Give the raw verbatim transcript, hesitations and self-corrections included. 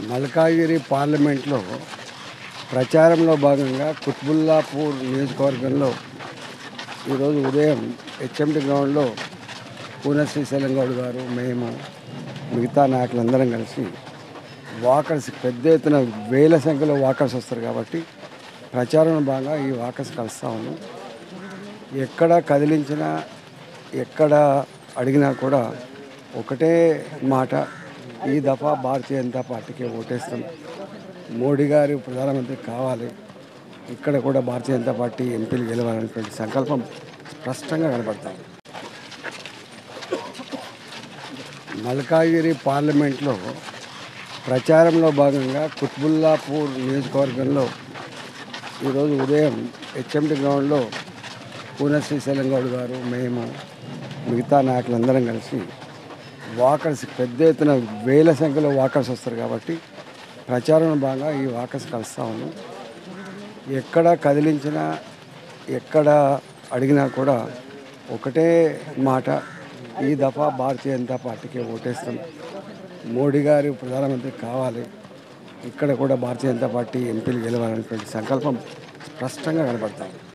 మల్కాజ్గిరి పార్లమెంట్లో ప్రచారంలో భాగంగా కుత్బుల్లాపూర్ నియోజకవర్గంలో ఈరోజు ఉదయం హెచ్ఎండి గ్రౌండ్లో కూన శ్రీశైలం గౌడ్ గారు, మేము మిగతా నాయకులందరం కలిసి వాకర్స్ పెద్ద ఎత్తున వేల సంఖ్యలో వాకర్స్ వస్తారు కాబట్టి ప్రచారంలో భాగంగా ఈ వాకర్స్ కలుస్తూ ఉన్నాం. ఎక్కడ కదిలించినా ఎక్కడ అడిగినా కూడా ఒకటే మాట, ఈ దఫా భారతీయ జనతా పార్టీకి ఓటేస్తాం, మోడీ గారు ప్రధానమంత్రి కావాలి, ఇక్కడ కూడా భారతీయ జనతా పార్టీ ఎంపీలు గెలవాలనేటువంటి సంకల్పం స్పష్టంగా కనబడతాం. మల్కాజ్గిరి పార్లమెంట్లో ప్రచారంలో భాగంగా కుత్బుల్లాపూర్ నియోజకవర్గంలో ఈరోజు ఉదయం హెచ్ఎండి గ్రౌండ్లో కూన శ్రీశైలం గౌడ్ గారు, మేము మిగతా నాయకులందరం కలిసి వాకర్స్ పెద్ద ఎత్తున వేల సంఖ్యలో వాకర్స్ వస్తారు కాబట్టి ప్రచారంలో భాగంగా ఈ వాకర్స్ కలుస్తూ ఉన్నాం. ఎక్కడ కదిలించినా ఎక్కడ అడిగినా కూడా ఒకటే మాట, ఈ దఫా భారతీయ జనతా పార్టీకి ఓటేస్తాం, మోడీ గారు ప్రధానమంత్రి కావాలి, ఇక్కడ కూడా భారతీయ జనతా పార్టీ ఎంపీలు గెలవాలనేటువంటి సంకల్పం స్పష్టంగా కనబడతాం.